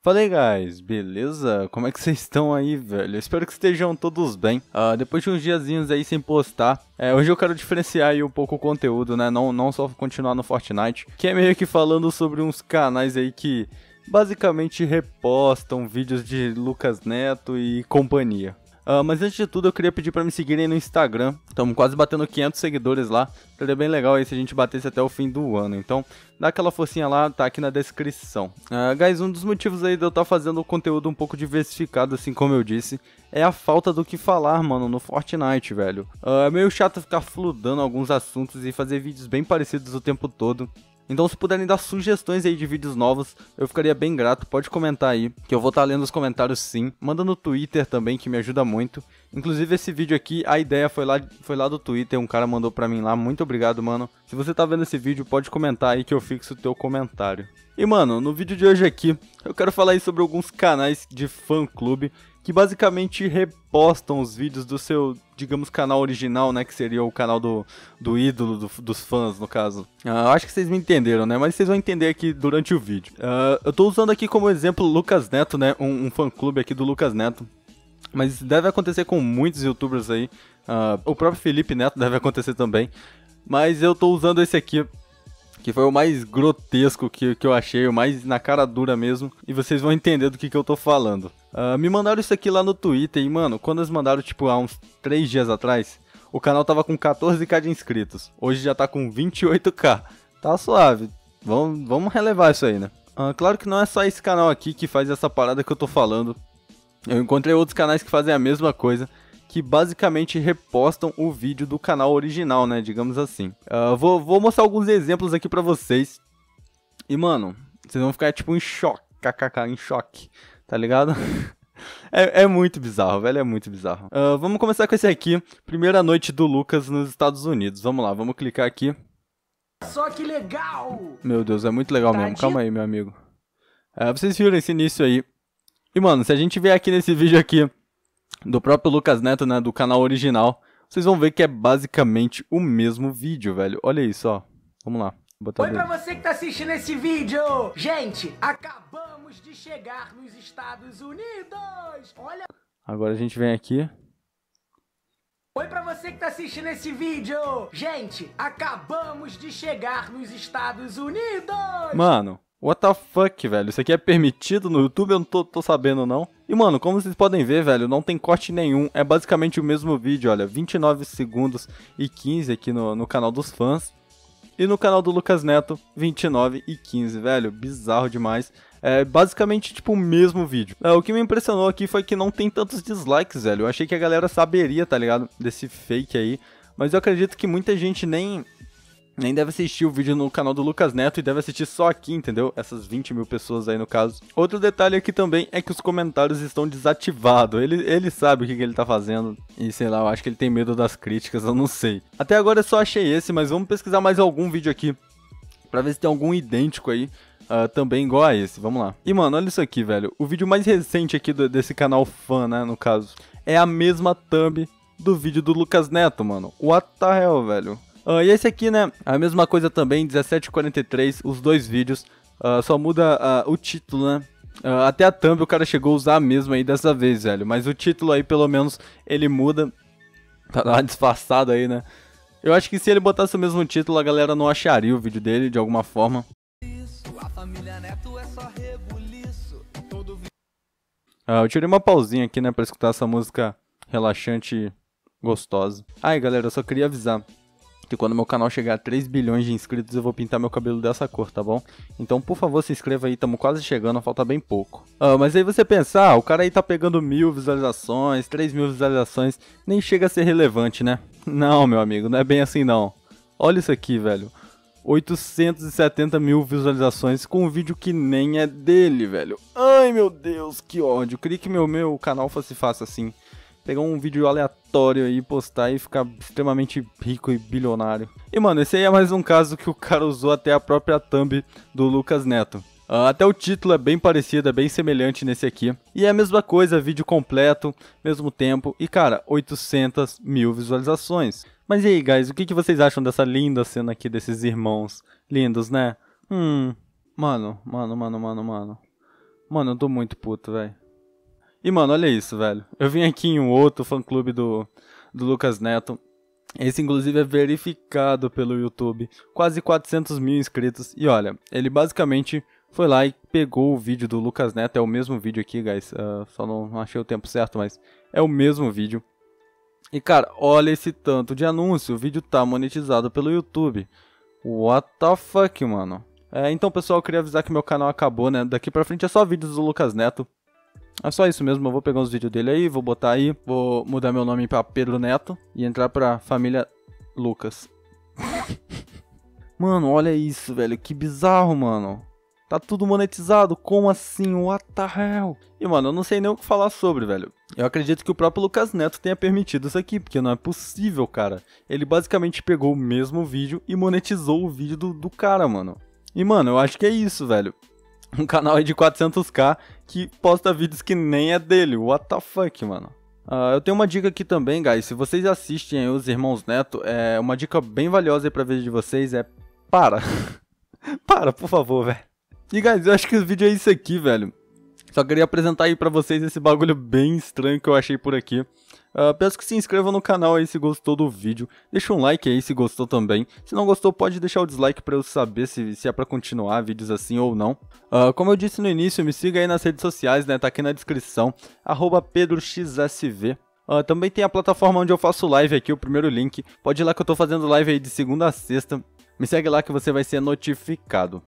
Fala aí, guys, beleza? Como é que vocês estão aí, velho? Eu espero que estejam todos bem. Depois de uns diazinhos aí sem postar, hoje eu quero diferenciar aí um pouco o conteúdo, né? Não só continuar no Fortnite, que é meio que falando sobre uns canais aí que basicamente repostam vídeos de Lucas Neto e companhia. Mas antes de tudo eu queria pedir pra me seguirem no Instagram. Estamos quase batendo 500 seguidores lá. Seria bem legal aí se a gente batesse até o fim do ano. Então dá aquela forcinha lá, tá aqui na descrição. Guys, um dos motivos aí de eu estar fazendo o conteúdo um pouco diversificado, assim como eu disse, é a falta do que falar, mano, no Fortnite, velho. É meio chato ficar fludando alguns assuntos e fazer vídeos bem parecidos o tempo todo. Então se puderem dar sugestões aí de vídeos novos, eu ficaria bem grato, pode comentar aí, que eu vou estar lendo os comentários sim. Manda no Twitter também, que me ajuda muito. Inclusive esse vídeo aqui, a ideia foi lá do Twitter, um cara mandou pra mim lá, muito obrigado, mano. Se você tá vendo esse vídeo, pode comentar aí que eu fixo o teu comentário. E mano, no vídeo de hoje aqui, eu quero falar aí sobre alguns canais de fã-clube que basicamente repostam os vídeos do seu, digamos, canal original, né, que seria o canal do ídolo dos fãs, no caso. Eu acho que vocês me entenderam, né, mas vocês vão entender aqui durante o vídeo. Eu tô usando aqui como exemplo o Lucas Neto, né, um fã-clube aqui do Lucas Neto. Mas deve acontecer com muitos youtubers aí, o próprio Felipe Neto deve acontecer também. Mas eu tô usando esse aqui, que foi o mais grotesco que eu achei, o mais na cara dura mesmo, e vocês vão entender do que eu tô falando. Me mandaram isso aqui lá no Twitter, e mano, quando eles mandaram tipo há uns 3 dias atrás, o canal tava com 14k de inscritos, hoje já tá com 28k, tá suave, vamos relevar isso aí, né? Claro que não é só esse canal aqui que faz essa parada que eu tô falando, eu encontrei outros canais que fazem a mesma coisa, que basicamente repostam o vídeo do canal original, né, digamos assim. Vou mostrar alguns exemplos aqui pra vocês. E, mano, vocês vão ficar, tipo, em choque, kkk, em choque, tá ligado? É muito bizarro, velho, é muito bizarro. Vamos começar com esse aqui, primeira noite do Lucas nos Estados Unidos. Vamos lá, vamos clicar aqui. Só que legal! Meu Deus, é muito legal mesmo, calma aí, meu amigo. Vocês viram esse início aí. E, mano, se a gente vier aqui nesse vídeo aqui, do próprio Lucas Neto, né, do canal original, vocês vão ver que é basicamente o mesmo vídeo, velho. Olha isso, ó. Vamos lá. Oi pra você que tá assistindo esse vídeo! Gente, acabamos de chegar nos Estados Unidos! Olha... Agora a gente vem aqui. Oi pra você que tá assistindo esse vídeo! Gente, acabamos de chegar nos Estados Unidos! Mano... What the fuck, velho? Isso aqui é permitido no YouTube? Eu não tô sabendo, não. E, mano, como vocês podem ver, velho, não tem corte nenhum. É basicamente o mesmo vídeo, olha. 29 segundos e 15 aqui no canal dos fãs. E no canal do Lucas Neto, 29 e 15, velho. Bizarro demais. É basicamente, tipo, o mesmo vídeo. O que me impressionou aqui foi que não tem tantos dislikes, velho. Eu achei que a galera saberia, tá ligado? Desse fake aí. Mas eu acredito que muita gente nem deve assistir o vídeo no canal do Lucas Neto e deve assistir só aqui, entendeu? Essas 20 mil pessoas aí no caso. Outro detalhe aqui também é que os comentários estão desativados. Ele sabe o que ele tá fazendo e sei lá, eu acho que ele tem medo das críticas, eu não sei. Até agora eu só achei esse, mas vamos pesquisar mais algum vídeo aqui pra ver se tem algum idêntico aí. Também igual a esse, vamos lá. E mano, olha isso aqui, velho. O vídeo mais recente aqui desse canal fã, né, no caso, é a mesma thumb do vídeo do Lucas Neto, mano. What the hell, velho? E esse aqui, né, a mesma coisa também, 17:43, os dois vídeos, só muda o título, né, até a thumb o cara chegou a usar a mesma aí dessa vez, velho, mas o título aí pelo menos ele muda, tá lá disfarçado aí, né, eu acho que se ele botasse o mesmo título a galera não acharia o vídeo dele de alguma forma. Eu tirei uma pausinha aqui, né, pra escutar essa música relaxante e gostosa. Ai galera, eu só queria avisar que quando meu canal chegar a 3 bilhões de inscritos eu vou pintar meu cabelo dessa cor, tá bom? Então, por favor, se inscreva aí, tamo quase chegando, falta bem pouco. Mas aí você pensa, o cara aí tá pegando 1000 visualizações, 3000 visualizações, nem chega a ser relevante, né? Não, meu amigo, não é bem assim não. Olha isso aqui, velho. 870 mil visualizações com um vídeo que nem é dele, velho. Ai, meu Deus, que ódio. Eu queria que meu canal fosse fácil assim. Pegar um vídeo aleatório aí, postar e ficar extremamente rico e bilionário. E mano, esse aí é mais um caso que o cara usou até a própria thumb do Lucas Neto. Até o título é bem parecido, é bem semelhante nesse aqui. E é a mesma coisa, vídeo completo, mesmo tempo. E cara, 800 mil visualizações. Mas e aí, guys, o que vocês acham dessa linda cena aqui desses irmãos? Lindos, né? Mano. Mano, eu tô muito puto, velho. E, mano, olha isso, velho. Eu vim aqui em um outro fã-clube do Lucas Neto. Esse, inclusive, é verificado pelo YouTube. Quase 400 mil inscritos. E, olha, ele basicamente foi lá e pegou o vídeo do Lucas Neto. É o mesmo vídeo aqui, guys. Só não achei o tempo certo, mas é o mesmo vídeo. E, cara, olha esse tanto de anúncio. O vídeo tá monetizado pelo YouTube. What the fuck, mano? Então, pessoal, eu queria avisar que meu canal acabou, né? Daqui pra frente é só vídeos do Lucas Neto. É só isso mesmo, eu vou pegar os vídeos dele aí, vou botar aí, vou mudar meu nome pra Pedro Neto e entrar pra família Lucas. Mano, olha isso, velho, que bizarro, mano. Tá tudo monetizado, como assim? What the hell? E, mano, eu não sei nem o que falar sobre, velho. Eu acredito que o próprio Lucas Neto tenha permitido isso aqui, porque não é possível, cara. Ele basicamente pegou o mesmo vídeo e monetizou o vídeo do cara, mano. E, mano, eu acho que é isso, velho. Um canal aí de 400k que posta vídeos que nem é dele. What the fuck, mano? Eu tenho uma dica aqui também, guys. Se vocês assistem aí os Irmãos Neto, uma dica bem valiosa aí pra vídeo de vocês é... Para! Para, por favor, velho. E, guys, eu acho que o vídeo é isso aqui, velho. Só queria apresentar aí pra vocês esse bagulho bem estranho que eu achei por aqui. Peço que se inscrevam no canal aí se gostou do vídeo. Deixa um like aí se gostou também. Se não gostou, pode deixar o dislike pra eu saber se é pra continuar vídeos assim ou não. Como eu disse no início, me siga aí nas redes sociais, né? Tá aqui na descrição. @PedroXSV. Também tem a plataforma onde eu faço live aqui, o primeiro link. Pode ir lá que eu tô fazendo live aí de segunda a sexta. Me segue lá que você vai ser notificado.